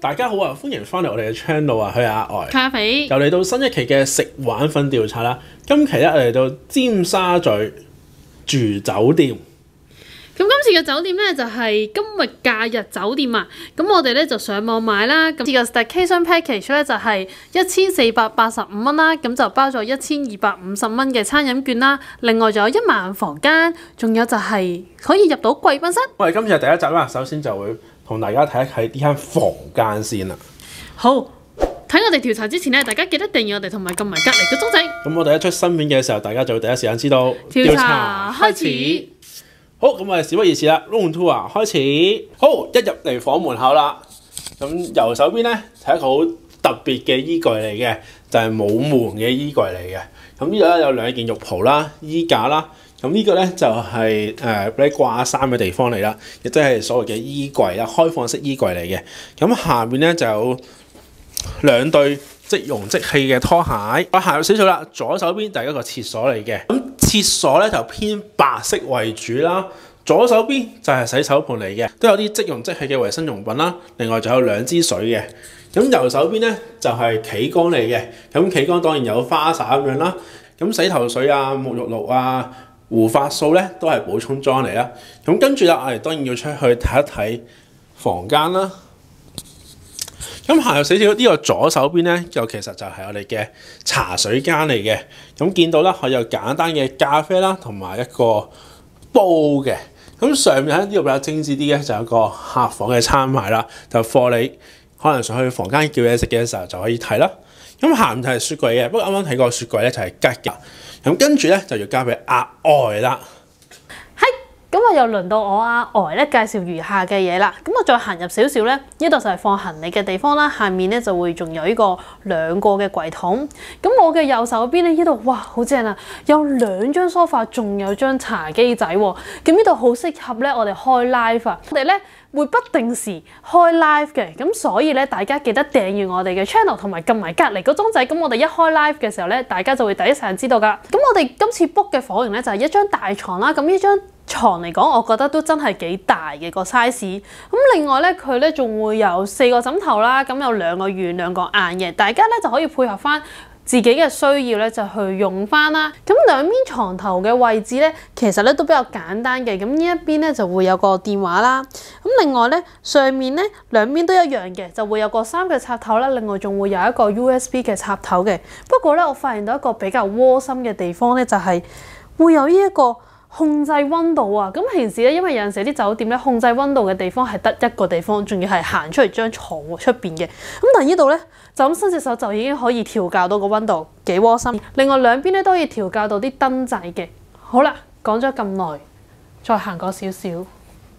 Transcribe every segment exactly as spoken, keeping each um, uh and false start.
大家好啊，歡迎翻嚟我哋嘅 channel 啊，佢係阿呆咖啡， 又嚟到新一期嘅食玩瞓調查啦。今期咧我嚟到尖沙咀住酒店。 咁今次嘅酒店咧就係今日假日酒店啊。咁我哋咧就上網買啦。咁次嘅 staycation package 咧就係一千四百八十五蚊啦。咁就包咗一千二百五十蚊嘅餐飲券啦。另外仲有一萬房間，仲有就係可以入到貴賓室。 我哋今次係第一集啦，首先就會同大家睇一睇呢間房間先啦。 好，睇我哋調查之前咧，大家記得訂閱我哋同埋撳埋隔離個鐘仔。 咁我哋一出新片嘅時候，大家就會第一時間知道。 調查開始。 好，咁我哋事不宜遲啦 ，room tour 啊，開始。好，一入嚟房門口啦，咁右手邊咧係一個好特別嘅衣櫃嚟嘅，就係、是、冇門嘅衣櫃嚟嘅。咁呢度咧有兩件浴袍啦、衣架啦。咁呢個咧就係誒俾你掛衫嘅地方嚟啦，亦即係所謂嘅衣櫃啦，開放式衣櫃嚟嘅。咁下面咧就有兩對即溶即棄嘅拖鞋。我行入少少啦，左手邊就係一個廁所嚟嘅。咁廁所咧就偏白色為主啦，左手邊就係洗手盆嚟嘅，都有啲即溶即棄嘅衞生用品啦。另外仲有兩支水嘅。咁右手邊咧就係企缸嚟嘅。咁企缸當然有花灑咁樣啦。咁洗頭水啊、沐浴露啊、護髮素咧都係補充裝嚟啦。咁跟住啦，我哋當然要出去睇一睇房間啦。咁行入少少呢個左手邊咧，就其實就係我哋嘅茶水間嚟嘅。咁見到啦，可以有簡單嘅咖啡啦，同埋一個煲嘅。咁上面喺呢度比較精緻啲嘅，就有個客房嘅餐牌啦，就貨你可能上去房間叫嘢食嘅時候就可以睇啦。咁下面就係雪櫃嘅，不過啱啱睇過雪櫃咧就係吉嘅。咁跟住咧就要交俾阿呆啦。 咁我又輪到我阿呆咧介紹餘下嘅嘢啦。咁我再行入少少咧，呢度就係放行李嘅地方啦。下面咧就會仲有呢個兩個嘅櫃桶。咁我嘅右手邊咧，呢度哇好正啊，有兩張梳化，仲有張茶几仔喎。咁呢度好適合咧我哋開 live 啊。我哋咧會不定時開 live 嘅，咁所以咧大家記得訂閱我哋嘅 channel 同埋撳埋隔離個鐘仔。咁我哋一開 live 嘅時候咧，大家就會第一時間知道㗎。咁我哋今次 book 嘅房型咧就係一張大床啦。咁呢張床嚟講，我覺得都真係幾大嘅個 size。咁另外咧，佢咧仲會有四個枕頭啦，咁有兩個軟兩個硬嘅，大家咧就可以配合翻自己嘅需要咧，就去用翻啦。咁兩邊床頭嘅位置咧，其實咧都比較簡單嘅。咁呢一邊咧就會有個電話啦。咁另外咧上面咧兩邊都一樣嘅，就會有個三腳插頭啦。另外仲會有一個 U S B 嘅插頭嘅。不過咧，我發現到一個比較窩心嘅地方咧，就係會有呢一個控制溫度啊！咁平時咧，因為有陣時啲酒店咧控制溫度嘅地方係得一個地方，仲要係行出嚟張床出邊嘅。咁但係呢度咧，就咁伸隻手就已經可以調校到個溫度，幾窩心。另外兩邊咧都可以調校到啲燈掣嘅。好啦，講咗咁耐，再行過少少，呢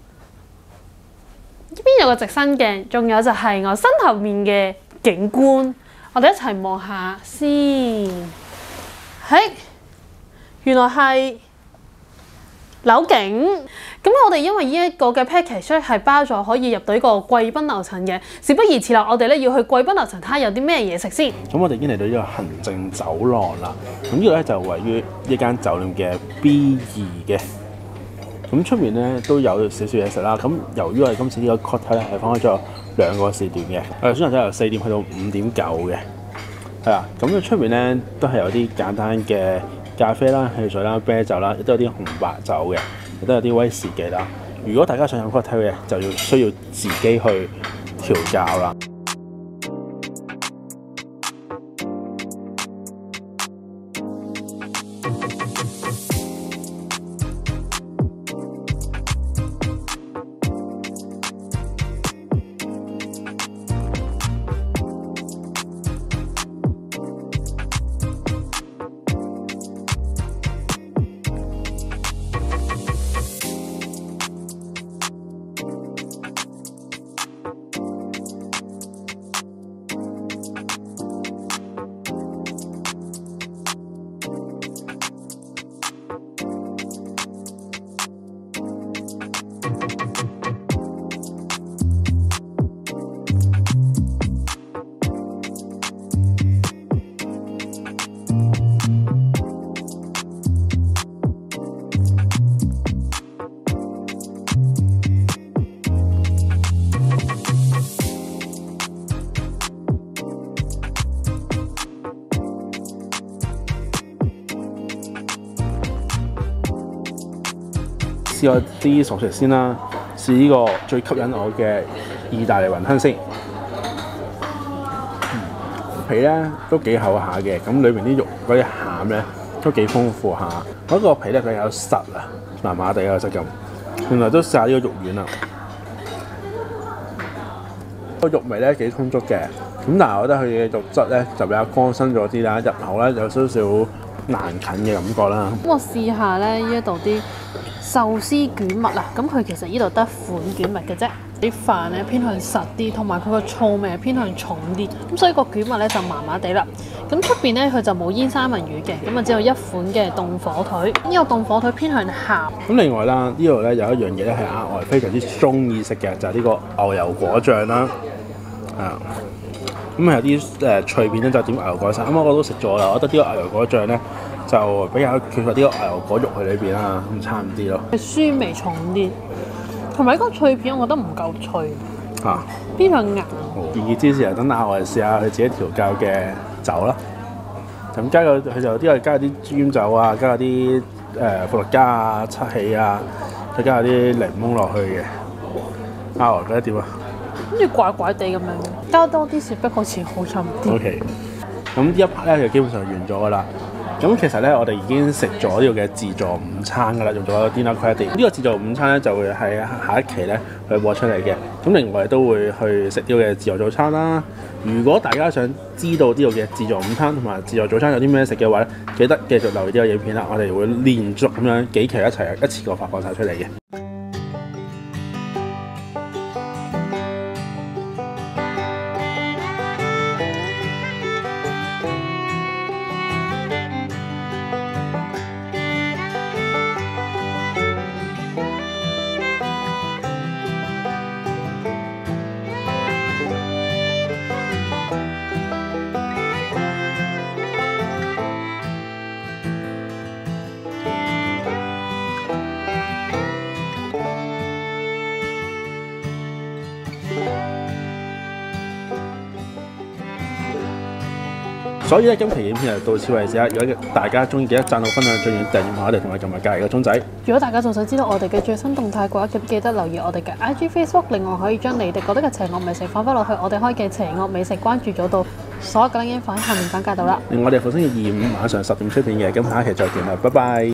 邊有個直身鏡，仲有就係我身後面嘅景觀，我哋一齊望下先。係，原來係樓景。咁我哋因為呢一個嘅 package 係包咗可以入到呢個貴賓樓層嘅，事不宜遲啦，我哋咧要去貴賓樓層睇下有啲咩嘢食先。 咁我哋已經嚟到呢個行政走廊啦。咁呢度咧就位於呢間酒店嘅 B 二嘅。咁出面咧都有少少嘢食啦。咁由於我哋今次呢個 cocktail 咧係分開咗兩個時段嘅，我哋選擇咗由四點去到五點九嘅。係啦，咁佢出面咧都係有啲簡單嘅咖啡啦、汽水啦、啤酒啦，亦都有啲紅白酒嘅，亦都有啲威士忌啦。如果大家想飲 cocktail 嘅，就要需要自己去調校啦。 試我啲熟食先啦，試呢個最吸引我嘅意大利雲吞先。嗯、皮咧都幾厚下嘅，咁裏面啲肉嗰啲餡咧都幾豐富下。嗰、個皮咧佢有實啊，麻麻地嘅質感。原來都試下呢個肉丸啦，個肉味咧幾充足嘅，咁但係我覺得佢嘅肉質咧就比較乾身咗啲啦，入口咧有少少難啃嘅感覺啦。 咁我試下咧呢一度啲壽司卷物啊，咁佢其實呢度得款卷物嘅啫，啲飯咧偏向實啲，同埋佢個醋味係偏向重啲，咁所以個卷物咧就麻麻地啦。咁出邊咧佢就冇煙三文魚嘅，咁啊只有一款嘅凍火腿，呢、這個凍火腿偏向鹹。 咁另外啦，呢度咧有一樣嘢咧係額外非常之中意食嘅，就係、是、呢個牛油果醬啦，啊。咁有啲誒脆片咧就點牛油果醬，咁我都食咗啦。我覺得呢個牛油果醬咧就比較缺乏呢個牛油果肉喺裏邊啦，咁差唔啲咯。 酸味重啲，同埋呢個脆片我覺得唔夠脆，嚇、啊，偏向硬。 建議之前等下我哋試下佢自己調教嘅酒啦。咁加個佢就啲係加啲豬酒啊，加啲誒伏特加啊、七喜啊，再加啲檸檬落去嘅。啊，我覺得點啊？ 跟住怪怪地咁樣，加多啲雪碧好似好飲啲。 OK， 咁呢一 part 咧就基本上完咗噶啦。咁其實咧，我哋已經食咗呢個嘅自助午餐噶啦，用咗 dinner credit。呢個自助午餐咧就會喺下一期咧去播出嚟嘅。咁另外都會去食呢個嘅自助早餐啦。如果大家想知道呢個嘅自助午餐同埋自助早餐有啲咩食嘅話咧，記得繼續留意呢個影片啦。我哋會連續咁樣幾期一齊一次過發放晒出嚟嘅。所以咧，今期影片就到此為止啦。如果大家中意，記得讚好、分享、最緊要訂閱埋我哋，同埋撳埋隔離個鐘仔。 如果大家仲想知道我哋嘅最新動態嘅話，咁記得留意我哋嘅 I G、Facebook。另外可以將你哋覺得嘅邪惡美食放翻落去我哋開嘅邪惡美食關注組度，所有嘅 link 放喺下面簡介度啦。 另外，我哋逢星期二五晚上十點出片嘅，咁下一期再見啦，拜拜。